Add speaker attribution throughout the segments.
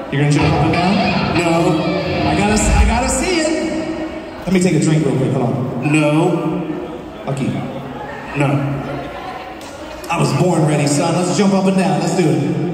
Speaker 1: You're gonna jump up and down?
Speaker 2: No.
Speaker 1: I gotta see it. Let me take a drink real quick, hold on.
Speaker 2: No.
Speaker 1: I'll keep it.
Speaker 2: No.
Speaker 1: I was born ready, son. Let's jump up and down. Let's do it.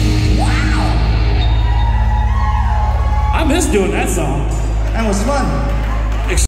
Speaker 2: I miss doing that song.
Speaker 1: That was fun.